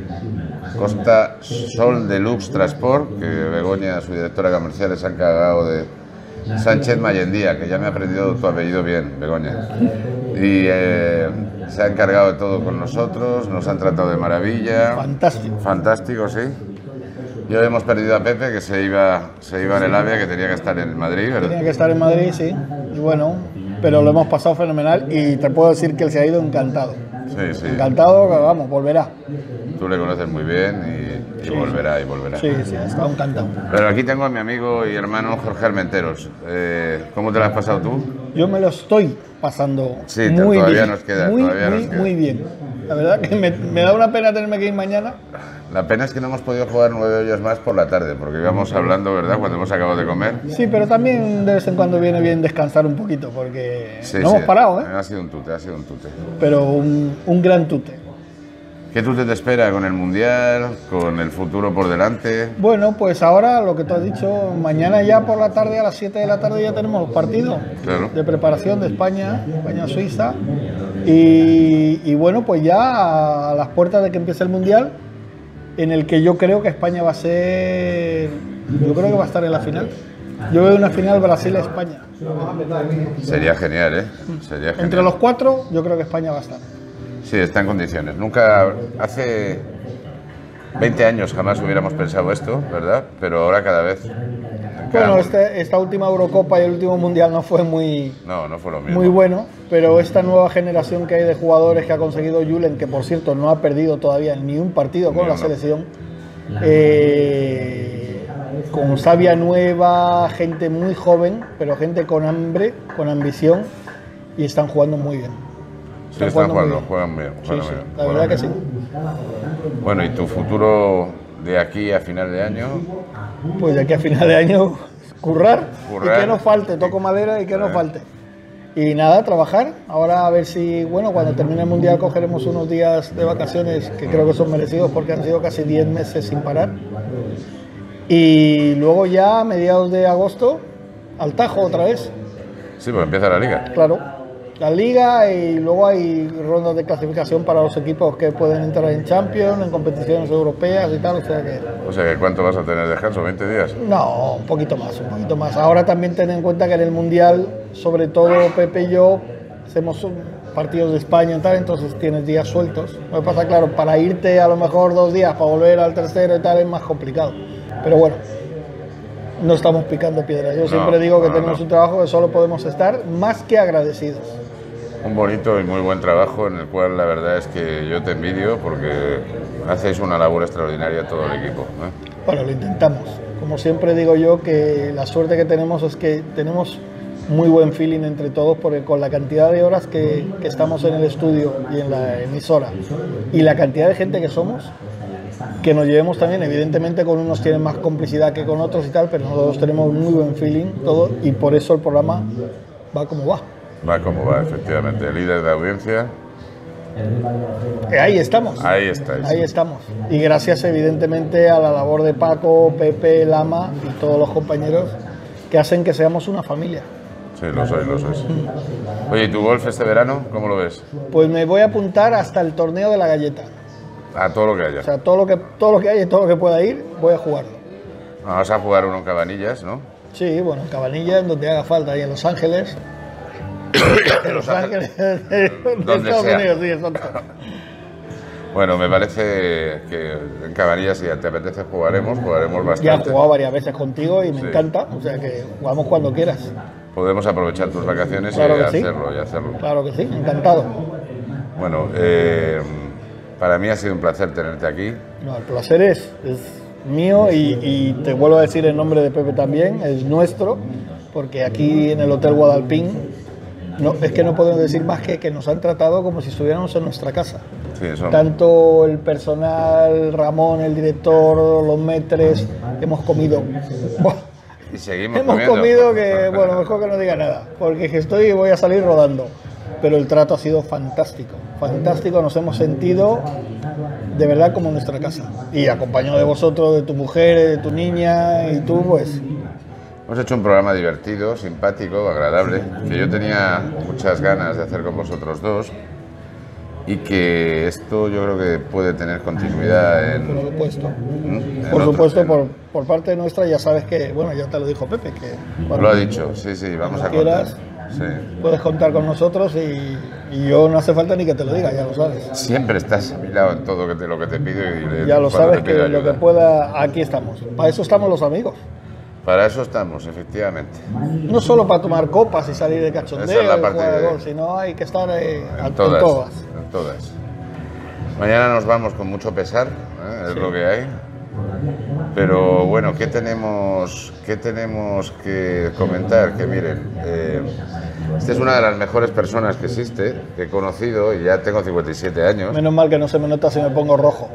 Costa Sol Deluxe Transport, que Begoña, su directora comercial, se ha encargado de Sánchez Mayendía, que ya me ha aprendido tu apellido bien, Begoña. Y eh, se ha encargado de todo con nosotros, nos han tratado de maravilla. Fantástico. Fantástico, sí. Y hoy hemos perdido a Pepe, que se iba, se iba en el AVE, que tenía que estar en Madrid, ¿verdad? Tenía que estar en Madrid, sí. Y bueno, pero lo hemos pasado fenomenal y te puedo decir que él se ha ido encantado. Sí, sí. Encantado, vamos, volverá. Tú le conoces muy bien y, y Sí. volverá, y volverá. Sí, sí, ha estado encantado. Pero aquí tengo a mi amigo y hermano Jorge Armenteros. Eh, ¿Cómo te lo has pasado tú? Yo me lo estoy pasando Sí, muy todavía bien. nos queda, muy, todavía muy, nos queda. muy bien. La verdad que me, me da una pena tenerme que ir mañana. La pena es que no hemos podido jugar nueve hoyos más por la tarde, porque íbamos hablando, ¿verdad?, cuando hemos acabado de comer. Sí, pero también de vez en cuando viene bien descansar un poquito, porque Sí, no sí. hemos parado, ¿eh? Ha sido un tute, ha sido un tute. Pero un, un gran tute. ¿Qué tute te espera con el Mundial, con el futuro por delante? Bueno, pues ahora lo que tú has dicho, mañana ya por la tarde, a las siete de la tarde ya tenemos los partidos Claro. de preparación de España, España-Suiza. Y, y bueno, pues ya a las puertas de que empiece el Mundial, en el que yo creo que España va a ser, yo creo que va a estar en la final. Yo veo una final Brasil-España. Sería genial, ¿eh? Sería genial. Entre los cuatro, yo creo que España va a estar. Sí, está en condiciones. Nunca, hace veinte años jamás hubiéramos pensado esto, ¿verdad? Pero ahora cada vez... cada Bueno, mun- este- esta última Eurocopa y el último Mundial no fue muy, No, no fue lo mismo. muy bueno, pero esta nueva generación que hay de jugadores que ha conseguido Julen, que por cierto no ha perdido todavía ni un partido con Ni la uno. selección, eh, con savia nueva, gente muy joven, pero gente con hambre, con ambición, y están jugando muy bien. Sí, están muy jugando, bien. juegan bien. Sí, juegan sí, bien, la juegan verdad que bien. sí. Bueno, ¿y tu futuro de aquí a final de año? Pues de aquí a final de año, currar, Currar. y que no falte, toco madera y que no falte. Y nada, trabajar. Ahora a ver si, bueno, cuando termine el Mundial cogeremos unos días de vacaciones que creo que son merecidos porque han sido casi diez meses sin parar. Y luego ya a mediados de agosto, al Tajo otra vez, Sí, pues empieza la liga. claro. La liga y luego hay rondas de clasificación para los equipos que pueden entrar en Champions, en competiciones europeas y tal, o sea que... O sea, que ¿cuánto vas a tener de descanso? ¿veinte días? No, un poquito más, un poquito más. Ahora también ten en cuenta que en el Mundial, sobre todo Pepe y yo, hacemos un- partidos de España y tal, entonces tienes días sueltos. Lo que pasa, claro, para irte a lo mejor dos días, para volver al tercero y tal, es más complicado. Pero bueno, no estamos picando piedras. Yo No, siempre digo que no, tenemos no. un trabajo que solo podemos estar más que agradecidos. Un bonito y muy buen trabajo en el cual la verdad es que yo te envidio porque hacéis una labor extraordinaria todo el equipo. ¿eh? Bueno, lo intentamos. Como siempre digo yo, que la suerte que tenemos es que tenemos muy buen feeling entre todos, porque con la cantidad de horas que, que estamos en el estudio y en la emisora y la cantidad de gente que somos, que nos llevemos también, evidentemente con unos tienen más complicidad que con otros y tal, pero nosotros tenemos muy buen feeling todo y por eso el programa va como va. Va como va, efectivamente. Líder de audiencia. Eh, ahí estamos. Ahí estáis. Ahí estamos. Y gracias evidentemente a la labor de Paco, Pepe, Lama y todos los compañeros que hacen que seamos una familia. Sí, lo sois, lo sois. Oye, ¿y tu golf este verano, cómo lo ves? Pues me voy a apuntar hasta el torneo de la galleta. A todo lo que haya. O sea, todo lo que, todo lo que haya y todo lo que pueda ir, voy a jugarlo. Vamos a jugar uno en Cabanillas, ¿no? Sí, bueno, en Cabanillas, donde haga falta, ahí en Los Ángeles. En Los Ángeles. de Donde Estados sea. Unidos, sí, exacto. Bueno, me parece que en Cabanillas, si te apetece, jugaremos, jugaremos bastante. Ya he jugado varias veces contigo y me Sí. encanta, o sea que jugamos cuando quieras. Podemos aprovechar tus vacaciones Claro y que sí. hacerlo, y hacerlo. Claro que sí, encantado. Bueno, eh, para mí ha sido un placer tenerte aquí. No, el placer es, es mío y, y te vuelvo a decir en nombre de Pepe también, es nuestro, porque aquí en el Hotel Guadalpín no, es que no podemos decir más que que nos han tratado como si estuviéramos en nuestra casa. Sí, eso. Tanto el personal, Ramón, el director, los metres, hemos comido. Buah, Y seguimos hemos comiendo. comido que, bueno, mejor que no diga nada, porque es que estoy y voy a salir rodando. Pero el trato ha sido fantástico, fantástico, nos hemos sentido de verdad como en nuestra casa. Y acompañado de vosotros, de tu mujer, de tu niña y tú, pues... Hemos hecho un programa divertido, simpático, agradable, que yo tenía muchas ganas de hacer con vosotros dos y que esto yo creo que puede tener continuidad en... Por supuesto. ¿Mm? en Por otro- supuesto, por, por parte nuestra ya sabes que, bueno, ya te lo dijo Pepe, que... bueno, Lo ha dicho, sí, sí, vamos a cuando contar. quieras, Sí. puedes contar con nosotros y, y yo no hace falta ni que te lo diga, ya lo sabes. Siempre estás a mi lado en todo que te- lo que te pido y le- Ya lo cuando sabes te pido que lo ayuda. que pueda, aquí estamos. Para eso estamos los amigos. Para eso estamos, efectivamente. No solo para tomar copas y salir de cachondeo Esa es la y parte jugar al de- golf, sino hay que estar eh, En en todas, todas. en todas. Mañana nos vamos con mucho pesar, ¿eh? Es Sí. lo que hay. Pero bueno, ¿qué tenemos, qué tenemos que comentar? Que miren, eh, esta es una de las mejores personas que existe, que he conocido y ya tengo cincuenta y siete años. Menos mal que no se me nota si me pongo rojo.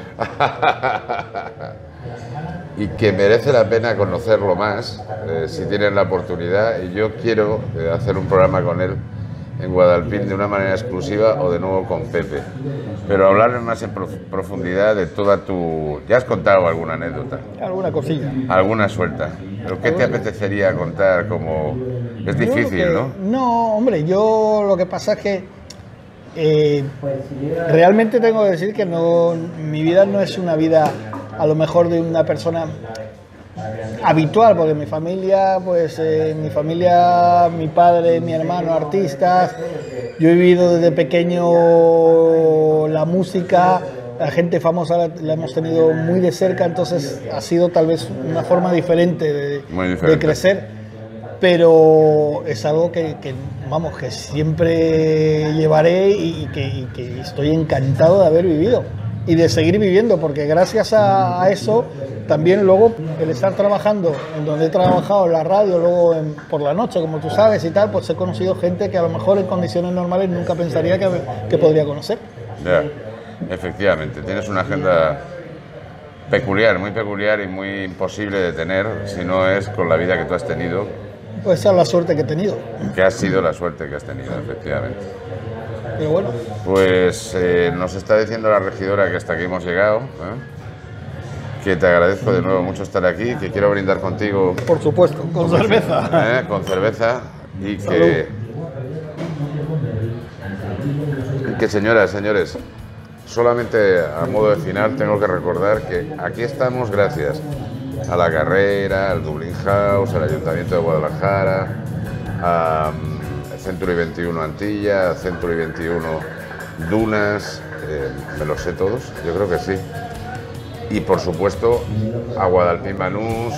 Y que merece la pena conocerlo más, eh, si tienen la oportunidad. Y yo quiero eh, hacer un programa con él en Guadalpín de una manera exclusiva o de nuevo con Pepe. Pero hablar más en prof- profundidad de toda tu... Ya has contado alguna anécdota, Alguna cosilla. alguna suelta. ¿Pero qué te apetecería contar? Como... Es difícil, Yo lo ¿no? que- No, hombre, yo lo que pasa es que eh, realmente tengo que decir que no, mi vida no es una vida a lo mejor de una persona habitual, porque mi familia, pues eh, mi familia, mi padre, mi hermano, artistas, yo he vivido desde pequeño la música, la gente famosa la, la hemos tenido muy de cerca, entonces ha sido tal vez una forma diferente de, Muy de diferente. crecer, pero es algo que, que, vamos, que siempre llevaré y, y que, y que estoy encantado de haber vivido y de seguir viviendo, porque gracias a, a eso también luego el estar trabajando en donde he trabajado, en la radio, luego en- por la noche, como tú sabes y tal, pues he conocido gente que a lo mejor en condiciones normales nunca pensaría que, que podría conocer. Ya, efectivamente. Tienes una agenda peculiar, muy peculiar y muy imposible de tener si no es con la vida que tú has tenido, Pues esa es la suerte que he tenido. que ha sido la suerte que has tenido, efectivamente. Pero bueno, Pues eh, nos está diciendo la regidora que hasta aquí hemos llegado, ¿eh? Que te agradezco de nuevo mucho estar aquí, que quiero brindar contigo por supuesto, con cerveza. ¿eh? con cerveza y que, y que señoras, señores, solamente a modo de final tengo que recordar que aquí estamos gracias a La Carrera, al Dublin House, al Ayuntamiento de Guadalajara, a um, Century veintiuno Antilla, a Century veintiuno Dunas, eh, me los sé todos, yo creo que sí. Y por supuesto a Guadalpín Banús,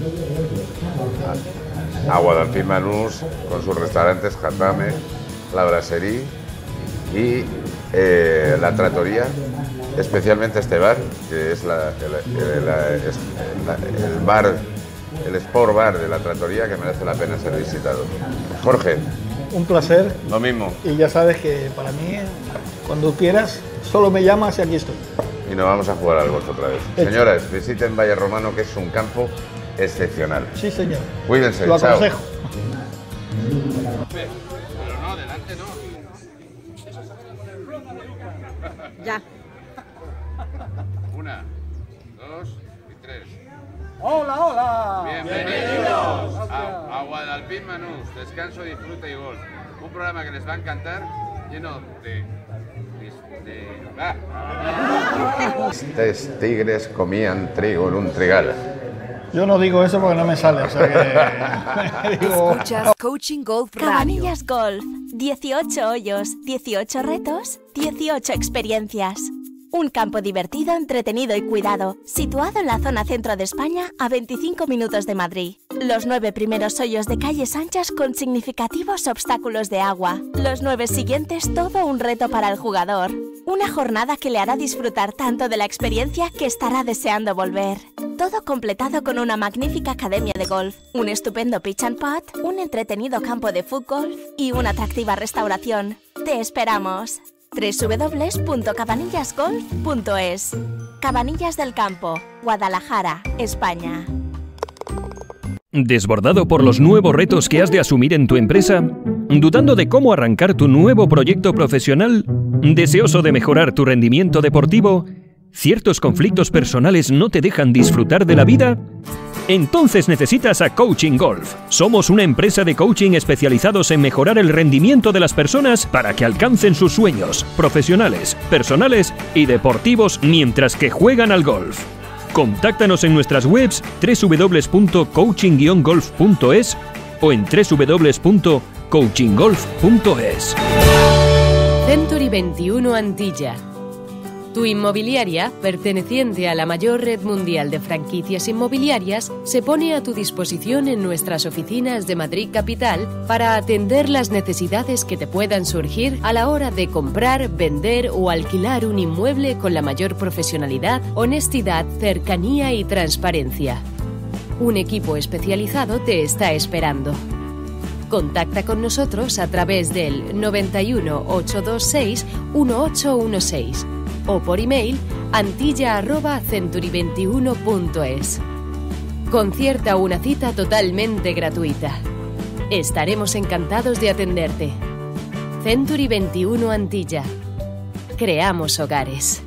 a, a Guadalpín Banús con sus restaurantes Jatame, La Brasserie y eh, La Trattoria, especialmente este bar, que es la- el, el- la- es la- el bar, el Sport Bar de La Trattoria, que merece la pena ser visitado. Jorge, Un placer. lo mismo. Y ya sabes que para mí, cuando quieras, solo me llamas y aquí estoy. y nos vamos a jugar al golf otra vez. Hecho. Señoras, visiten Valle Romano, que es un campo excepcional. Sí, señor. Cuídense, lo chao. aconsejo. Pero no, delante no. Ya. Una, dos y tres. ¡Hola, hola! Bienvenidos a, a Guadalpín Manús, descanso, disfrute y golf. Un programa que les va a encantar, lleno de... de... ¡Ah! Estos tigres comían trigo en un trigal. Yo no digo eso porque no me sale, o sea que... digo... Escuchas Coaching Golf Radio. Cabanillas Golf. dieciocho hoyos, dieciocho retos, dieciocho experiencias. Un campo divertido, entretenido y cuidado, situado en la zona centro de España, a veinticinco minutos de Madrid. Los nueve primeros hoyos de calles anchas con significativos obstáculos de agua. Los nueve siguientes, todo un reto para el jugador. Una jornada que le hará disfrutar tanto de la experiencia que estará deseando volver. Todo completado con una magnífica academia de golf, un estupendo pitch and putt, un entretenido campo de fútbol y una atractiva restauración. ¡Te esperamos! doble u doble u doble u punto cabanillas golf punto es. Cabanillas del Campo, Guadalajara, España. ¿Desbordado por los nuevos retos que has de asumir en tu empresa? ¿Dudando de cómo arrancar tu nuevo proyecto profesional? ¿Deseoso de mejorar tu rendimiento deportivo? ¿Ciertos conflictos personales no te dejan disfrutar de la vida? Entonces necesitas a Coaching Golf. Somos una empresa de coaching especializados en mejorar el rendimiento de las personas para que alcancen sus sueños profesionales, personales y deportivos mientras que juegan al golf. Contáctanos en nuestras webs doble u doble u doble u punto coaching guion golf punto es o en doble u doble u doble u punto coaching golf punto es. Century veintiuno Antilla. Tu inmobiliaria, perteneciente a la mayor red mundial de franquicias inmobiliarias, se pone a tu disposición en nuestras oficinas de Madrid Capital para atender las necesidades que te puedan surgir a la hora de comprar, vender o alquilar un inmueble con la mayor profesionalidad, honestidad, cercanía y transparencia. Un equipo especializado te está esperando. Contacta con nosotros a través del noventa y uno, ochocientos veintiséis, dieciocho dieciséis o por email antilla arroba century veintiuno punto es. Concierta una cita totalmente gratuita. Estaremos encantados de atenderte. Century veintiuno Antilla. Creamos hogares.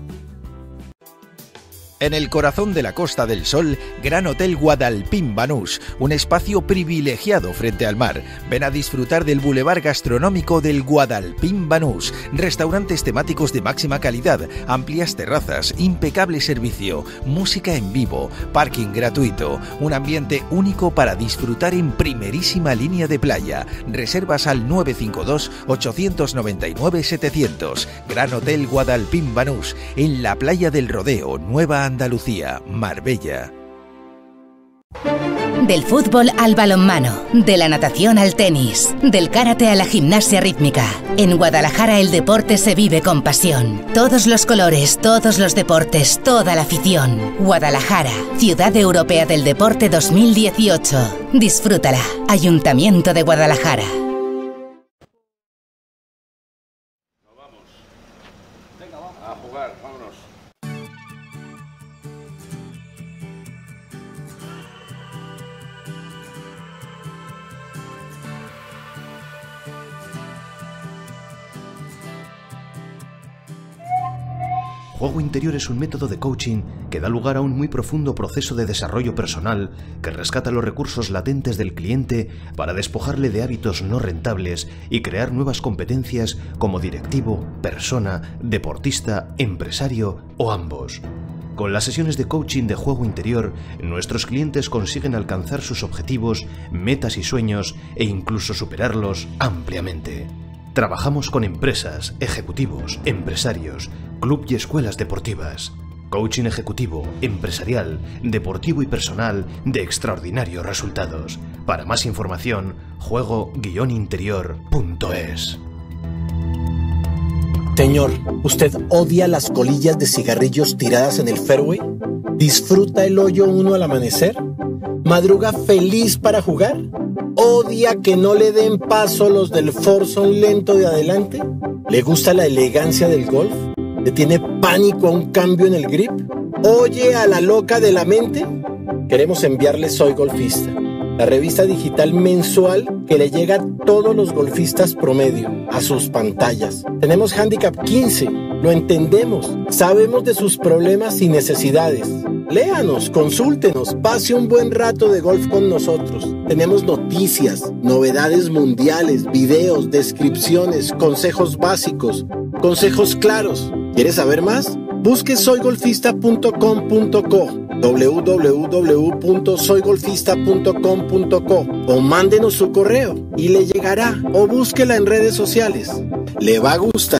En el corazón de la Costa del Sol, Gran Hotel Guadalpín Banús, un espacio privilegiado frente al mar. Ven a disfrutar del bulevar gastronómico del Guadalpín Banús, restaurantes temáticos de máxima calidad, amplias terrazas, impecable servicio, música en vivo, parking gratuito, un ambiente único para disfrutar en primerísima línea de playa. Reservas al nueve cinco dos, ocho nueve nueve, setecientos. Gran Hotel Guadalpín Banús, en la playa del Rodeo, Nueva Andalucía, Marbella. Del fútbol al balonmano, de la natación al tenis, del karate a la gimnasia rítmica. En Guadalajara el deporte se vive con pasión. Todos los colores, todos los deportes, toda la afición. Guadalajara, Ciudad Europea del Deporte dos mil dieciocho. Disfrútala. Ayuntamiento de Guadalajara. A jugar, vámonos. Juego interior es un método de coaching que da lugar a un muy profundo proceso de desarrollo personal que rescata los recursos latentes del cliente para despojarle de hábitos no rentables y crear nuevas competencias como directivo, persona, deportista, empresario o ambos. Con las sesiones de coaching de juego interior, nuestros clientes consiguen alcanzar sus objetivos, metas y sueños e incluso superarlos ampliamente. Trabajamos con empresas, ejecutivos, empresarios, club y escuelas deportivas. Coaching ejecutivo, empresarial, deportivo y personal de extraordinarios resultados. Para más información, juego guion interior punto es. Señor, ¿usted odia las colillas de cigarrillos tiradas en el fairway? ¿Disfruta el hoyo uno al amanecer? ¿Madruga feliz para jugar? ¿Odia que no le den paso los del foursome lento de adelante? ¿Le gusta la elegancia del golf? ¿Le tiene pánico a un cambio en el grip? ¿Oye a la loca de la mente? Queremos enviarle Soy Golfista, la revista digital mensual que le llega a todos los golfistas promedio, a sus pantallas. Tenemos Handicap quince, lo entendemos, sabemos de sus problemas y necesidades. Léanos, consúltenos, pase un buen rato de golf con nosotros. Tenemos noticias, novedades mundiales, videos, descripciones, consejos básicos, consejos claros. ¿Quieres saber más? Busque soy golfista punto com punto co, w w w punto soy golfista punto com punto co o mándenos su correo y le llegará, o búsquela en redes sociales. Le va a gustar.